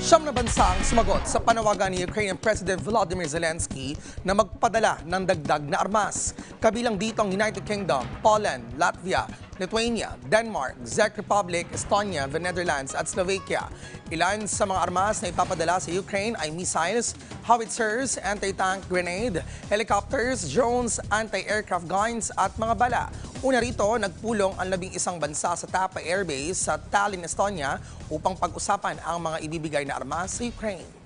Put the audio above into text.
Siyam na bansa ang sumagot sa panawagan ni Ukrainian President Volodymyr Zelenskyy na magpadala ng dagdag na armas. Kabilang dito ang United Kingdom, Poland, Latvia, Lithuania, Denmark, Czech Republic, Estonia, the Netherlands at Slovakia. Ilan sa mga armas na ipapadala sa Ukraine ay missiles, howitzers, anti-tank grenade, helicopters, drones, anti-aircraft guns at mga bala. Una rito, nagpulong ang 11 bansa sa Tapa Air Base sa Tallinn, Estonia upang pag-usapan ang mga ibibigay na armas sa Ukraine.